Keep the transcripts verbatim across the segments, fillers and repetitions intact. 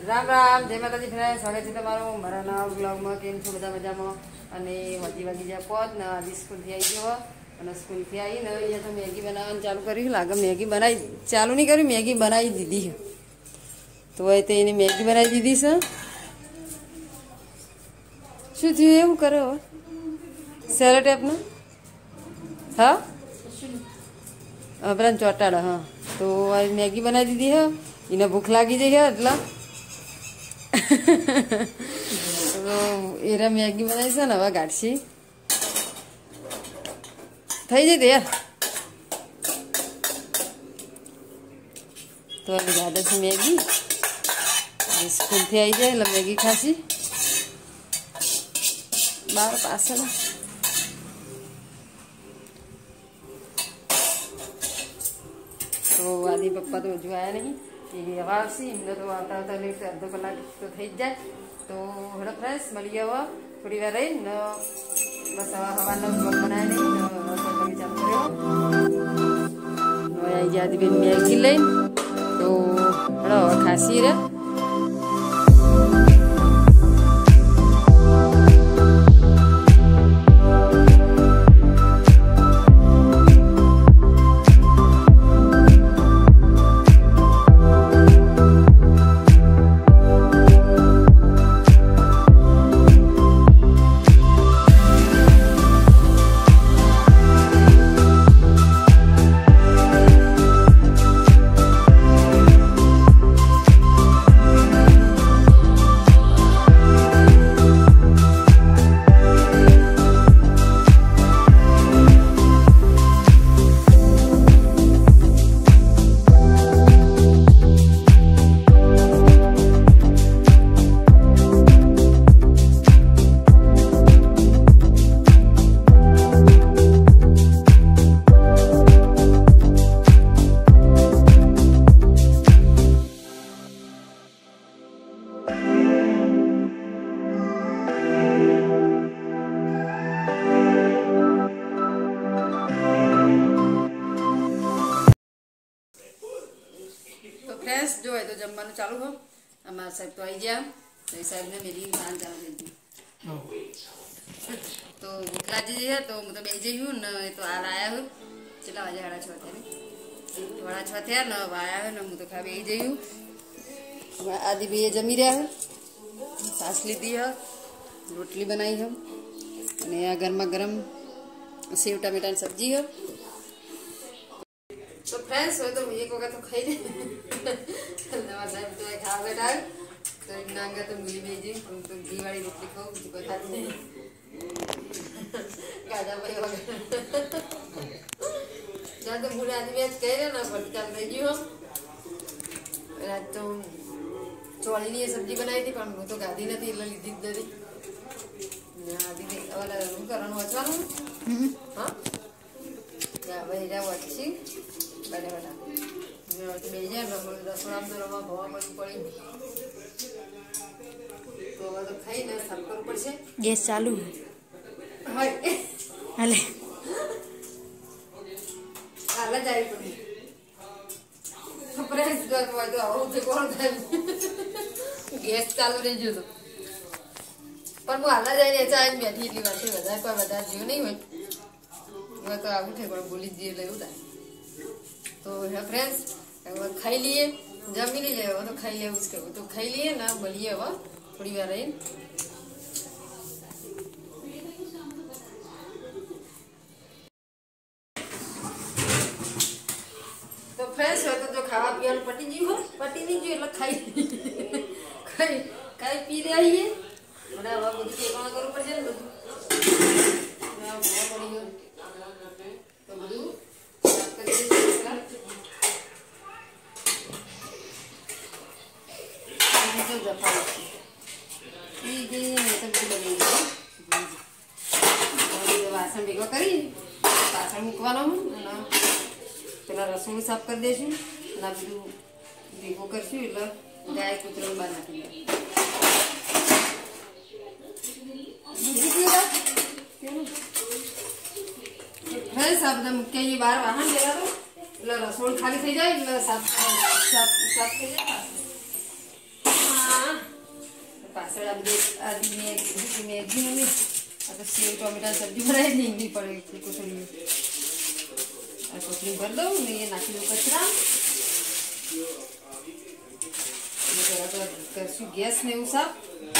राम राम जय माताजी फ्रेंड्स स्वागत है तमारो मारा नवा ब्लॉग में। केम छो बधा मजामां अने वागी वागी जा पહોંચ ने आज स्कूल थी आई गयो अने स्कूल थी आई ने अहींया तो मैगी बनावવાનું चालू કર્યું लागे मैगी बनाई चालू नहीं करी मैगी बनाई दीदी है तो ए ते एनी मैगी बनाई दीदी છે શું થયું એવું કરો સેલો ટેપ નો હા અબરાન ચોટાડા हाँ तो आज मैगी बनाई दीदी है इने भूख लागी जई है એટલે तो एरा मैगी बनाई છે ને હવે ગાડશી થઈ જઈ यार तो अभी गाड़े છે मैगी स्कूल थी आई जाए એટલે मैगी खासी बार पास तो आदि पप्पा तो हजू आया नहीं ये हवा आवशी इमने तो आता आता लेट अर्धो कलाक तो थी जाए तो हेलो फ्रेंड्स मळीए हवे थोड़ी वार रही न बस हवा हवानो ब्लॉग बनाया नहीं रसोई चालू कर्यो हवे आई गया आदि बेन मैगी लईने तो हेलो हवे खासी रे जो है तो जमवा चालू हो अमार साहब तो आई गया तो साहब ने मेरी इंसान चालू कर दी तो भूखला जी है तो मैं तो बेच हूँ न तो आ आया हूँ चला बजे साढ़ा छः थे तो साढ़ा छः थे न आया है न मैं तो खा बेच हूँ आदि भी ये जमी रहा है सास लीधी है रोटली बनाई है यहाँ गर्मा गर्म सेव टमेटा सब्जी है तो फ्रेंड्स हो तो एक वक्त तो खाई दे नवा साहब तो खा बैठा तो नांगा तो मुझे भेजी हम तो घी वाली रोटी खाओ मुझे कोई खाती नहीं गाजा भाई वगैरह जहाँ तो बुरे आदमी आज कह रहे ना पर चल रही हो आज तो चौड़ी नहीं सब्जी बनाई थी पर वो तो गाधी नहीं थी लीधी दरी आदि वाला रूम करना वचवानु हाँ या भाई जा वची बड़ा बड़ा बेजा रसोड़ा में रवा भवा मन पड़ी तो अब तो खाई ना सब कर ऊपर से गैस चालू है हाय हाले आला जाई पड़ी प्रेस कर तो आओ जे कोण गैस चालू रही जो तो पर वो आला जाई ऐसा आज बैठी ली बात है बता कोई बता जीव नहीं हुई वो तो आगू थे कोई बोली दिए ले उदा तो है फ्रेंड्स वो खाई लिए जमी नहीं जाए वो तो खाई लिया उसके वो तो खाई लिए ना बोलिए वो थोड़ी बार रही तो फ्रेंड्स हो तो जो खावा पिया पटी जी हो पटी नहीं जी मतलब खाई खाई खाई पी रही है बड़ा वो बुद्धि के कौन करूँ पर चल ना वो पड़ी हो तो बुद्धू वासन भेगो करी पाछळ मूकवानो पेला रसोड़ू साफ कर देशू बधु भेगो करशू એટલે ગાય કૂતરાને બહાર નાખી दे सब બધા મૂક્યા એ બહાર વાહન લેવા દો એટલે રસોડું ખાલી થઈ જાય એટલે સાફ સાફ સાફ થઈ જાય પાછળ આ બધી આદિ મેગી મેગી મમ્મી આ તો સેવ ટોમેટા સબ્જી બનાવી લીંબી પડે એટલી કોથળી આ કોથળી ભરી દઉં ને એ નાખી દઉં કચરા બરાબર કરશું ગેસ ને એવું સાફ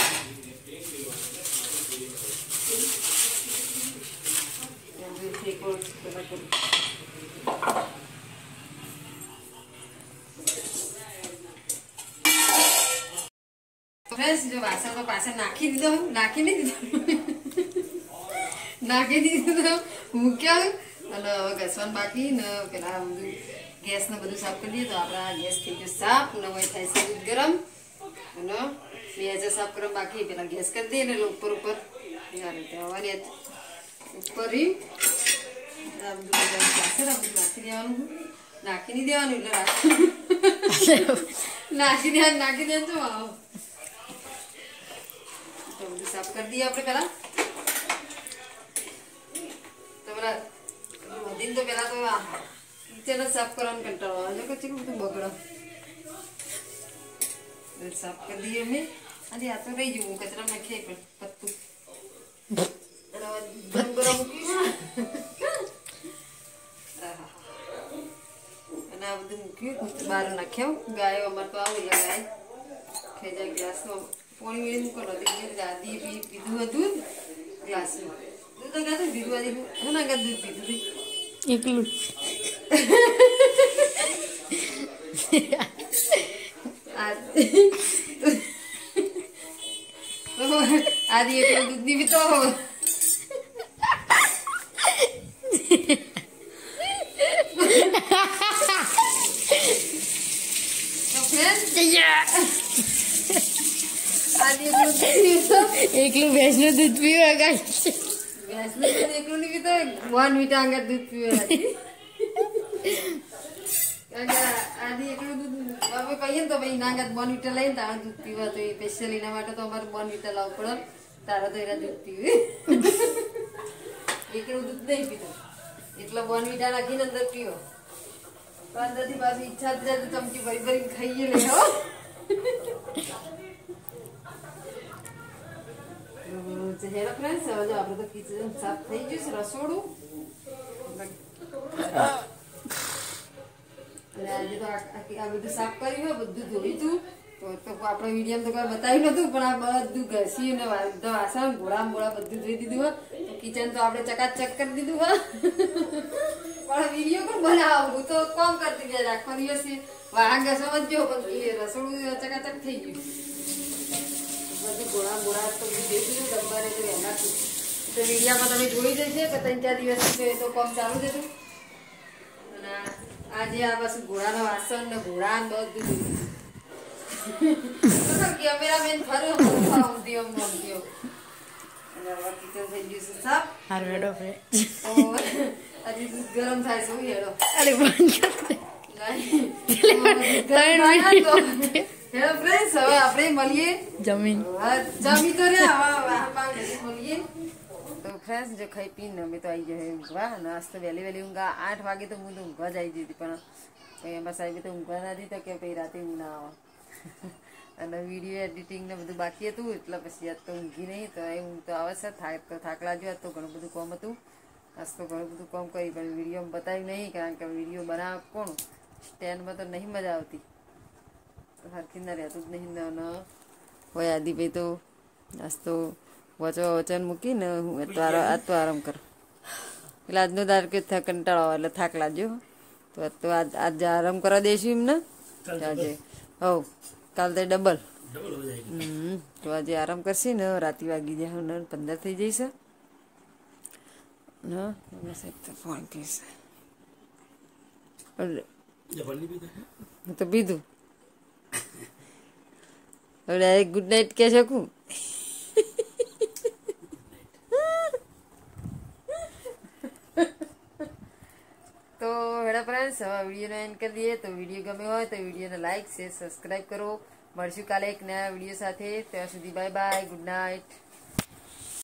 ફ્રેન્ડ્સ જો વાસણ તો પાછળ નાખી દીધો નાખી નહીં દીધો નાખી દીધું મૂક્યા અને હવે ઘસવાનું બાકી ને પેલા બધું ગેસ ને બધું સાફ કરી દઈએ તો આપણા ગેસ થઈ ગયો સાફ ને હવે થાય છે દૂધ ગરમ અને બે હજાર સાફ કરવા બાકી પેલા ગેસ કરી દઈએ ને ઉપર ઉપર હવાની ઉપર આ બધું પાછળ આ બધું નાખી દેવાનું નાખી નહીં દેવાનું એટલે નાખી દેવાનું નાખી દેવાનું શું આવો તો બધું સાફ કરી દઈએ આપણે પેલા તો પેલા વધીને તો પેલા તો કિચન જ સાફ કરવાનું કંટાળો આવે કે ચેટલું બધું બગડો સાફ કરી દઈએ અમે આજે આ તો રહી જવું કચરા નાખીએ પણ પત્તું ગરમ ગરમ મૂક્યું અને આ બધું મૂક્યું બહાર નાખ્યો ગાયો અમારે તો આવું ગાય ખાઈ જાય ગ્લાસમાં પાણી મેળવી મૂકો નથી દાદી પી પીધું હતું ગ્લાસમાં દૂધ ગાતું પીધું આજે હું ના દૂધ પીધું એકલું આદિ એકલું દૂધ ની પીતો એકલું ભેંસ નું દૂધ પીવા ભેંસ નું દૂધ એકલું નહીં પીતો વન મીટર આગળ દૂધ પીવા આદિ એકલું દૂધ અમે કહીએ ને તો ભાઈ ના આગળ વન મીટર લઈને તારે દૂધ પીવા તો એ સ્પેશિયલ એના માટે તો અમારે વન મીટર લાવવું પડે તારે તો એના દૂધ પીવે એકલું દૂધ નહીં પીતો એટલે વન મીટર નાખીને અંદર પીવો તો અંદરથી પાછી ઈચ્છા જ જાય તો ચમચી ભરી ભરીને ખાઈએ લે હો હેલો ફ્રેન્ડ્સ હવે જો આપણે તો કિચન સાફ થઈ ગયું છે રસોડું અને આજે તો આ બધું સાફ કર્યું હોય બધું ધોઈ તું તો આપણે વિડીયો તો કોઈ બતાવ્યું નતું પણ આ બધું ઘસી ને વાસણ ઘોડા મોડા બધું ધોઈ દીધું હોય તો કિચન તો આપણે ચકાચક કરી દીધું હોય પણ વિડીયો પણ બનાવું તો કોમ કરતી ગયા આખો દિવસ વાહન ઘસવામાં જ જો પણ રસોડું ચકાચક થઈ ગયું બધું ગોળા ગોળા તો બધું જોઈ દીધું ડબ્બાને તો વહેલા તો વિડીયામાં તમે જોઈ જશે કે ત્રણ ચાર દિવસ એ તો કામ ચાલુ જ હતું અને આજે આ બસ ઘોડાના વાસણ ને ઘોડા ને બધું કેમેરામેન ફર્યો ઊંધી એમ ઊંધી કિચન થઈ ગયું છે સાફ હાર હેડો આજે દૂધ ગરમ થાય છે હેડો અરે બંધ હેલો ફ્રેન્ડ્સ હવે આપણે મળીએ જમીન જમી તો રે મળીએ તો ફ્રેન્ડ્સ જો ખાઈ પીને અમે તો આવી જાય ઊંઘવા નાસ્તો તો વહેલી વહેલી ઊંઘા આઠ વાગે તો હું તો ઊંઘવા જ આવી જતી પણ એમાં સાહેબે તો ઊંઘવા ના દીધા કે પછી રાતે ઊંઘ ના આવે અને વિડીયો એડિટિંગ ને બધું બાકી હતું એટલે પછી આજ તો ઊંઘી નહીં તો એ ઊંઘ તો આવે છે થાક તો થાક લાગ્યો આજ તો ઘણું બધું કામ હતું આજ તો ઘણું બધું કામ કરી પણ વિડીયોમાં બતાવ્યું નહીં કારણ કે વિડીયો બનાવ કોણ સ્ટેન્ડમાં તો નહીં મજા આવતી હરખી ના રહેતું જ નહીં ને હોય આદિભાઈ તો આજ તો વચવા વચન મૂકીને હું તો આજ તો આરામ કર એટલે આજનો દાર કે કંટાળો એટલે થાક લાગ્યો તો આજ તો આજ આજે આરામ કરવા દઈશું એમને આજે હવ કાલ તો ડબલ હમ તો આજે આરામ કરશે ને રાતે વાગી જાય પંદર થઈ જઈશે ના સાહેબ તો ફોન કહીશ હું તો પીધું હવે ડાયરેક્ટ ગુડ નાઇટ કહી શકું તો હેડા ફ્રેન્ડ્સ હવે વિડીયોને એન્ડ કરી દઈએ તો વિડીયો ગમે હોય તો વિડીયોને લાઈક શેર સબસ્ક્રાઈબ કરો મળશું કાલે એક નયા વિડીયો સાથે ત્યાં સુધી બાય બાય ગુડ નાઇટ.